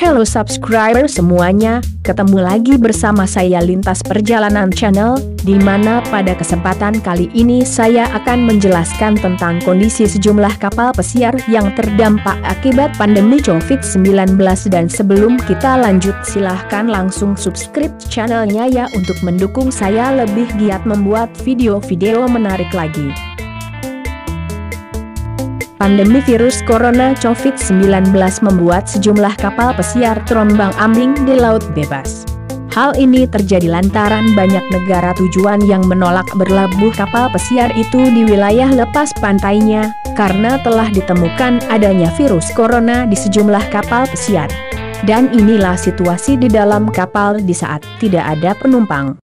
Halo subscriber semuanya, ketemu lagi bersama saya Lintas Perjalanan Channel, di mana pada kesempatan kali ini saya akan menjelaskan tentang kondisi sejumlah kapal pesiar yang terdampak akibat pandemi COVID-19. Dan sebelum kita lanjut, silahkan langsung subscribe channelnya ya untuk mendukung saya lebih giat membuat video-video menarik lagi. Pandemi virus corona COVID-19 membuat sejumlah kapal pesiar terombang-ambing di laut bebas. Hal ini terjadi lantaran banyak negara tujuan yang menolak berlabuh kapal pesiar itu di wilayah lepas pantainya, karena telah ditemukan adanya virus corona di sejumlah kapal pesiar. Dan inilah situasi di dalam kapal di saat tidak ada penumpang.